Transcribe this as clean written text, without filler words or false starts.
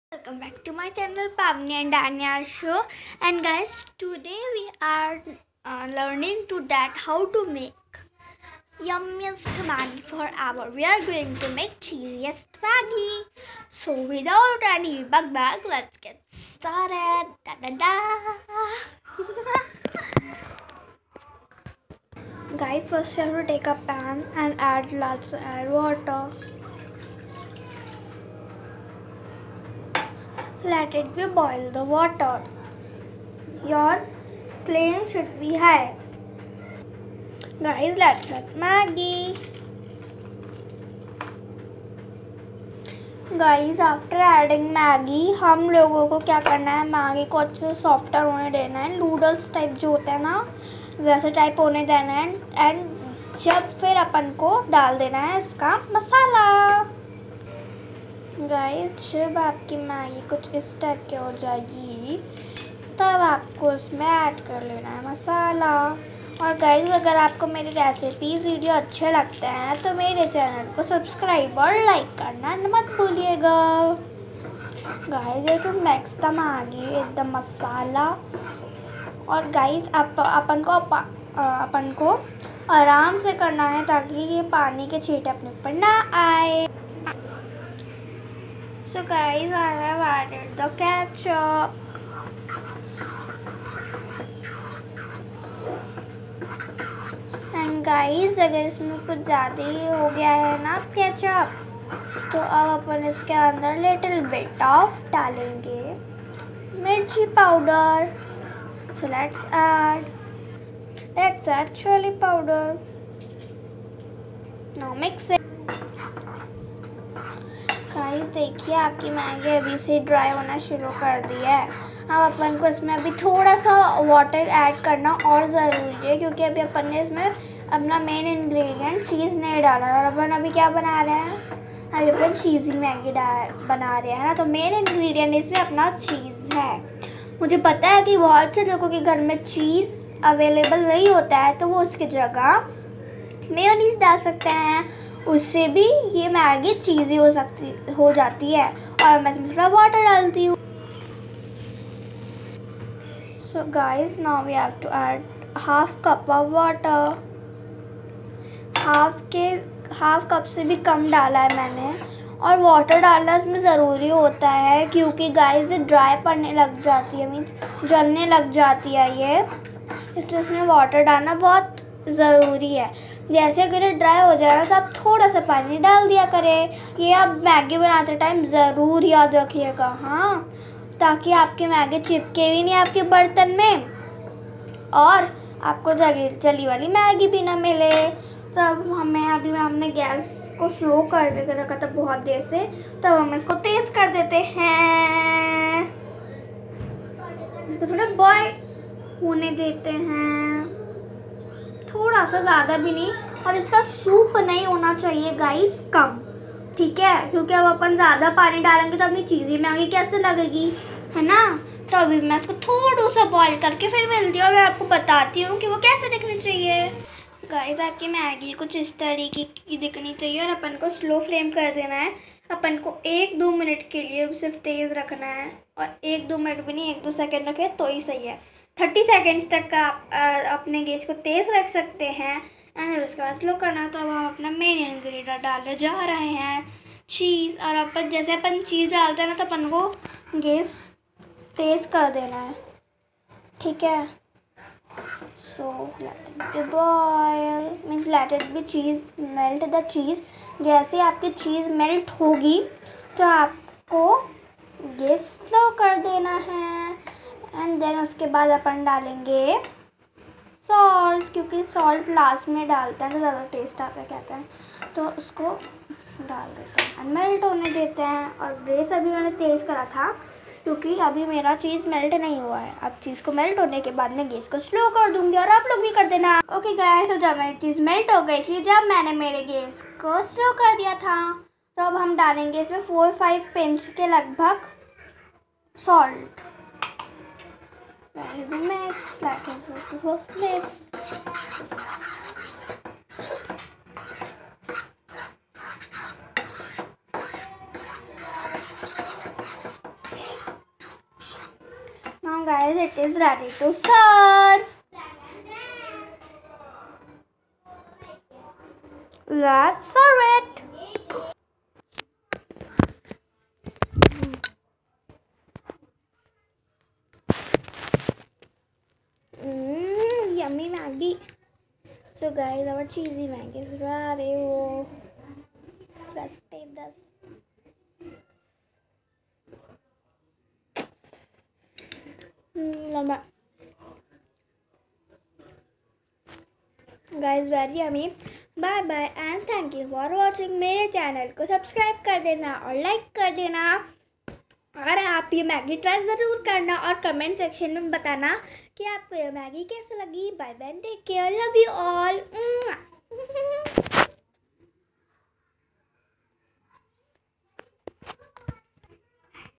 Welcome back to my channel Pavni and Danya show. And guys, today we are learning to that how to make yummiest Maggi forever. We are going to make cheesiest Maggi. So without any bug, let's get started. Da da da. Guys, first you have to take a pan and add lots of water. Let it be boil the water. Your flame should be high. Guys, let's add Maggi. Guys, after adding Maggi, हम लोगों को क्या करना है, Maggi को अच्छे से softer होने देना है. नूडल्स टाइप जो होता है ना, वैसे टाइप होने देना है. एंड जब फिर अपन को डाल देना है इसका मसाला. गाइस, जब आपकी मैगी कुछ इस टाइप की हो जाएगी तब आपको उसमें ऐड कर लेना है मसाला. और गाइस, अगर आपको मेरी रेसिपीज़ वीडियो अच्छे लगते हैं तो मेरे चैनल को सब्सक्राइब और लाइक करना मत भूलिएगा. गाइस, ये to mix the Maggi with the masala. और गाइस, अपन को आराम से करना है ताकि ये पानी के छींटे अपने ऊपर ना आए. So guys, I have added the ketchup. And guys, अगर इसमें कुछ ज़्यादा ही हो गया है ना केचप, तो अब अपन इसके अंदर लिटिल बिट ऑफ डालेंगे मिर्ची powder. So let's add chili powder. Now mix it. Guys, देखिए आपकी मैगी अभी से ड्राई होना शुरू कर दिया है. अब अपन को इसमें अभी थोड़ा सा वाटर ऐड करना और ज़रूरी है, क्योंकि अभी अपन ने इसमें अपना मेन इंग्रेडिएंट चीज़ नहीं डाला. और अपन अभी क्या बना रहे हैं, अभी अपन चीज़ी मैगी बना रहे हैं ना. तो मेन इंग्रेडिएंट इसमें अपना चीज़ है. मुझे पता है कि बहुत से लोगों के घर में चीज़ अवेलेबल नहीं होता है, तो वो उसकी जगह मेयोनीज डाल सकते हैं. उससे भी ये मैगी चीज़ी हो जाती है. और मैं इसमें थोड़ा वाटर डालती हूँ. So guys, now we have to add half cup of water. Half cup से भी कम डाला है मैंने. और वाटर डालना इसमें ज़रूरी होता है, क्योंकि गाइस ये ड्राई पड़ने लग जाती है, मीन्स जलने लग जाती है ये. इसलिए इसमें वाटर डालना बहुत ज़रूरी है. जैसे अगर ये ड्राई हो जाए ना, तो आप थोड़ा सा पानी डाल दिया करें. ये आप मैगी बनाते टाइम ज़रूर याद रखिएगा, हाँ, ताकि आपकी मैगी चिपके भी नहीं आपके बर्तन में और आपको जली वाली मैगी भी ना मिले. तब हमने गैस को स्लो कर रखा था बहुत देर से. तब हम इसको तेज़ कर देते हैं. इसको थोड़ा बॉयल होने देते हैं, थोड़ा सा, ज़्यादा भी नहीं. और इसका सूप नहीं होना चाहिए गाइस, कम, ठीक है, क्योंकि अब अपन ज़्यादा पानी डालेंगे तो अपनी चीज़ी मैगी कैसे लगेगी, है ना. तो अभी मैं इसको थोड़ा सा बॉईल करके फिर मिलती हूँ और मैं आपको बताती हूँ कि वो कैसे दिखनी चाहिए. गाइस, आपकी मैगी कुछ इस तरीके की दिखनी चाहिए. और अपन को स्लो फ्लेम कर देना है. अपन को 1-2 मिनट के लिए सिर्फ तेज़ रखना है. और 1-2 मिनट भी नहीं, 1-2 सेकेंड रखें तो ही सही है. 30 सेकेंड्स तक का आप अपने गैस को तेज़ रख सकते हैं. एंड उसके बाद स्लो करना. तो अब हम अपना मेन इंग्रेडिएंट डालने जा रहे हैं, चीज़. और अपन जैसे अपन चीज़ डालते हैं ना, तो अपन को गैस तेज़ कर देना है, ठीक है. So let it be boil, means let it be cheese melt the cheese. जैसे आपकी चीज़ मेल्ट होगी तो आपको गैस स्लो कर देना है. एंड देन उसके बाद अपन डालेंगे सॉल्ट, क्योंकि सॉल्ट लास्ट में डालते हैं तो ज़्यादा टेस्ट आता है कहते हैं. तो उसको डाल देते हैं एंड मेल्ट होने देते हैं. और गैस अभी मैंने तेज़ करा था क्योंकि अभी मेरा चीज़ मेल्ट नहीं हुआ है. अब चीज़ को मेल्ट होने के बाद मैं गैस को स्लो कर दूँगी और आप लोग भी कर देना. ओके गाइस, तो जब मेरी चीज़ मेल्ट हो गई थी, जब मैंने मेरे गैस को स्लो कर दिया था, तो अब हम डालेंगे इसमें 4-5 पिंच के लगभग salt. Mix like it was mix. guys, it is ready to serve. Let's serve it. Yummy Maggi. So guys, our cheesy Maggi is ready. Oh, let's take this. Lama. Guys, very yummy. Bye bye and thank you for watching. मेरे channel को subscribe कर देना और like कर देना, और आप ये मैगी ट्राई ज़रूर करना और कमेंट सेक्शन में बताना कि आपको ये मैगी कैसे लगी। Bye bye, take care, love you all.